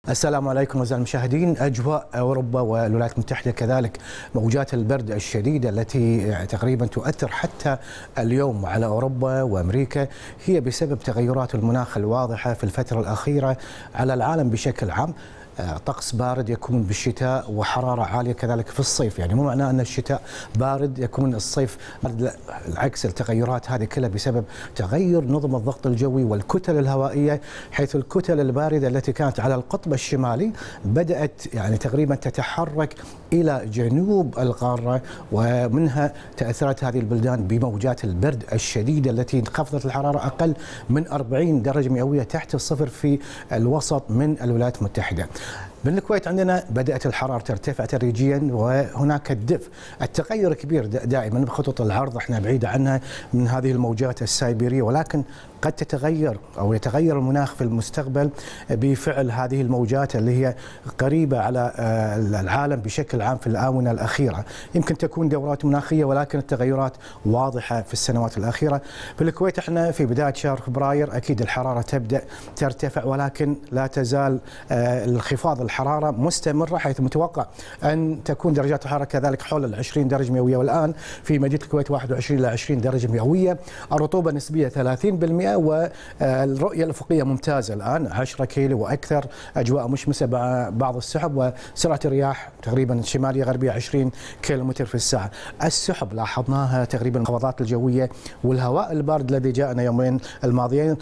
السلام عليكم أعزائي المشاهدين. أجواء أوروبا والولايات المتحدة كذلك موجات البرد الشديدة التي تقريبا تؤثر حتى اليوم على أوروبا وأمريكا هي بسبب تغيرات المناخ الواضحة في الفترة الأخيرة على العالم بشكل عام. طقس بارد يكون بالشتاء وحرارة عالية كذلك في الصيف، يعني مو معناه أن الشتاء بارد يكون الصيف بارد، لا العكس. التغيرات هذه كلها بسبب تغير نظم الضغط الجوي والكتل الهوائية، حيث الكتل الباردة التي كانت على القطب الشمالي بدأت يعني تقريبا تتحرك إلى جنوب القارة، ومنها تأثرت هذه البلدان بموجات البرد الشديدة التي انخفضت الحرارة أقل من 40 درجة مئوية تحت الصفر في الوسط من الولايات المتحدة. بالكويت عندنا بدأت الحرارة ترتفع تدريجيا وهناك الدفء. التغير كبير دائما بخطوط العرض، احنا بعيدة عنها من هذه الموجات السيبيرية، ولكن قد تتغير أو يتغير المناخ في المستقبل بفعل هذه الموجات اللي هي قريبة على العالم بشكل عام في الآونة الأخيرة. يمكن تكون دورات مناخية ولكن التغيرات واضحة في السنوات الأخيرة. في الكويت احنا في بداية شهر فبراير أكيد الحرارة تبدأ ترتفع، ولكن لا تزال انخفاض الحرارة مستمرة، حيث متوقع أن تكون درجات الحرارة كذلك حول 20 درجة مئوية، والآن في مدينة الكويت 21 إلى 20 درجة مئوية. الرطوبة النسبية 30%، والرؤية الأفقية ممتازة الآن 10 كيلو وأكثر. أجواء مشمسة بعض السحب، وسرعة الرياح تقريبا شمالية غربية 20 كيلومتر في الساعة. السحب لاحظناها تقريبا الانخفاضات الجوية والهواء البارد الذي جاءنا يومين الماضيين،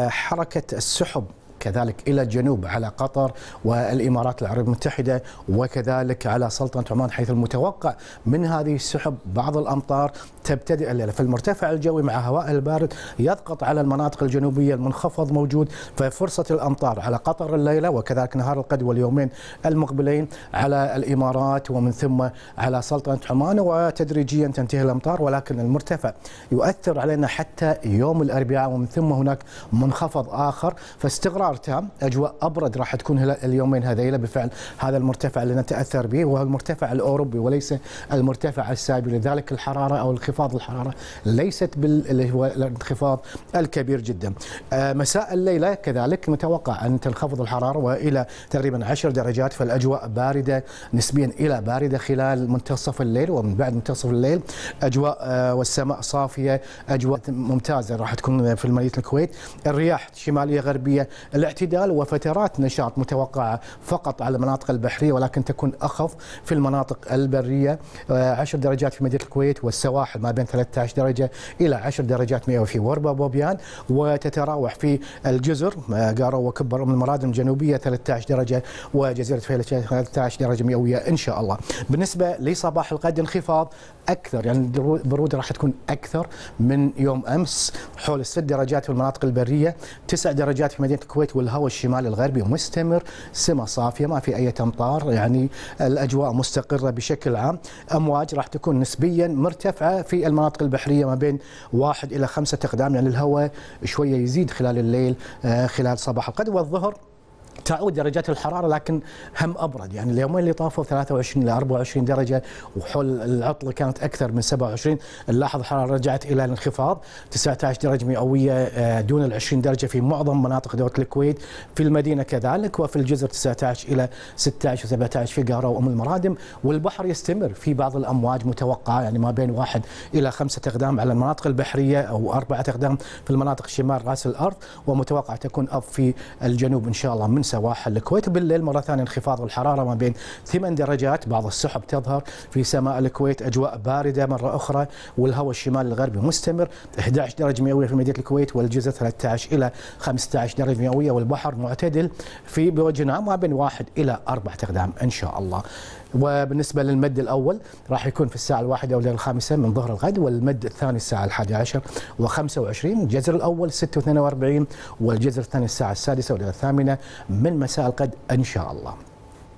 حركة السحب كذلك إلى الجنوب على قطر والإمارات العربية المتحدة وكذلك على سلطنة عمان، حيث المتوقع من هذه السحب بعض الأمطار تبتدئ الليلة. فالمرتفع الجوي مع هواء البارد يضغط على المناطق الجنوبية، المنخفض موجود، ففرصة الأمطار على قطر الليلة وكذلك نهار الغد واليومين المقبلين على الإمارات ومن ثم على سلطنة عمان، وتدريجيا تنتهي الأمطار. ولكن المرتفع يؤثر علينا حتى يوم الأربعاء، ومن ثم هناك منخفض آخر، فاستقرار تام. أجواء أبرد راح تكون اليومين هذيلا بفعل هذا المرتفع اللي نتأثر به، وهو المرتفع الأوروبي وليس المرتفع السيبيري. لذلك الحرارة أو انخفاض الحرارة ليست اللي هو الانخفاض الكبير جدا. مساء الليلة كذلك متوقع أن تنخفض الحرارة وإلى تقريبا 10 درجات، فالأجواء باردة نسبيا إلى باردة خلال منتصف الليل ومن بعد منتصف الليل. أجواء والسماء صافية، أجواء ممتازة راح تكون في مدينة الكويت. الرياح شمالية غربية الاعتدال، وفترات نشاط متوقعة فقط على المناطق البحرية ولكن تكون أخف في المناطق البرية. 10 درجات في مدينة الكويت والسواحل ما بين 13 درجة إلى 10 درجات مئوية في وربا بوبيان، وتتراوح في الجزر قارو وكبر أم المرادم الجنوبية 13 درجة، وجزيرة فيلة 13 درجة مئوية إن شاء الله. بالنسبة لصباح الغد انخفاض أكثر، يعني البرودة راح تكون أكثر من يوم أمس، حول 6 درجات في المناطق البرية، 9 درجات في مدينة الكويت، والهواء الشمالي الغربي مستمر، سمة صافية ما في أي أمطار، يعني الأجواء مستقرة بشكل عام. أمواج راح تكون نسبيا مرتفعة في المناطق البحرية ما بين 1 إلى 5 أقدام، يعني الهواء شوية يزيد خلال الليل خلال صباح الغد. والظهر تعود درجات الحرارة لكن هم أبرد، يعني اليومين اللي طافوا 23 إلى 24 درجة، وحول العطلة كانت أكثر من 27. نلاحظ الحرارة رجعت إلى الانخفاض، 19 درجة مئوية دون ال 20 درجة في معظم مناطق دولة الكويت، في المدينة كذلك، وفي الجزر 19 إلى 16 و17 في قارة وأم المرادم. والبحر يستمر في بعض الأمواج متوقعة، يعني ما بين 1 إلى 5 أقدام على المناطق البحرية أو 4 أقدام في المناطق شمال رأس الأرض، ومتوقع تكون أب في الجنوب إن شاء الله من سواحل الكويت. بالليل مرة ثانية انخفاض الحرارة ما بين 8 درجات، بعض السحب تظهر في سماء الكويت، أجواء باردة مرة أخرى، والهواء الشمالي الغربي مستمر، 11 درجة مئوية في مدينة الكويت والجزر 13 إلى 15 درجة مئوية، والبحر معتدل في بوجه عام ما بين 1 إلى 4 أقدام إن شاء الله. وبالنسبة للمد الأول راح يكون في الساعة 1 إلى 5 من ظهر الغد، والمد الثاني الساعة 11 و25، الجزر الأول 6 و42، والجزر الثاني الساعة 6 وإلى 8 من مساء الغد إن شاء الله.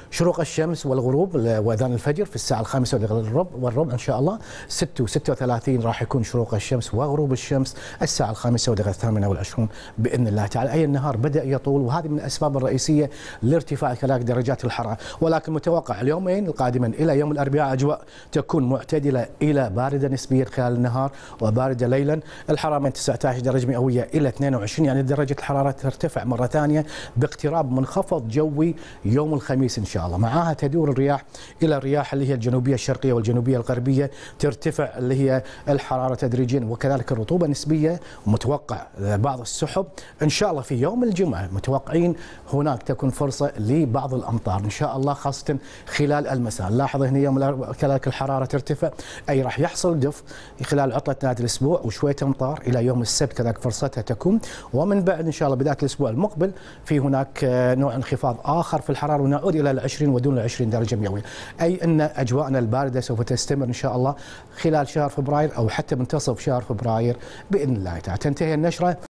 شروق الشمس والغروب واذان الفجر في الساعه 5:15 ان شاء الله. 6:36 راح يكون شروق الشمس وغروب الشمس الساعه 5:28 باذن الله تعالى. اي النهار بدا يطول، وهذه من الاسباب الرئيسيه لارتفاع كذلك درجات الحراره. ولكن متوقع اليومين القادمين الى يوم الاربعاء اجواء تكون معتدله الى بارده نسبيا خلال النهار وبارده ليلا. الحراره من 19 درجه مئويه الى 22، يعني درجه الحراره ترتفع مره ثانيه باقتراب منخفض جوي يوم الخميس ان شاء الله. معها تدور الرياح الى الرياح اللي هي الجنوبيه الشرقيه والجنوبيه الغربيه، ترتفع اللي هي الحراره تدريجيا، وكذلك الرطوبه نسبيه. متوقع بعض السحب ان شاء الله في يوم الجمعه، متوقعين هناك تكون فرصه لبعض الامطار ان شاء الله خاصه خلال المساء. نلاحظ هنا يوم كذلك الحراره ترتفع، اي راح يحصل دف خلال عطله نهايه الاسبوع وشويه امطار الى يوم السبت كذلك فرصتها تكون. ومن بعد ان شاء الله بدايه الاسبوع المقبل في هناك نوع انخفاض اخر في الحراره ونعود الى 20 ودون 20 درجه مئويه، اي ان اجواءنا البارده سوف تستمر ان شاء الله خلال شهر فبراير او حتى منتصف شهر فبراير باذن الله تعالى. تنتهي النشره.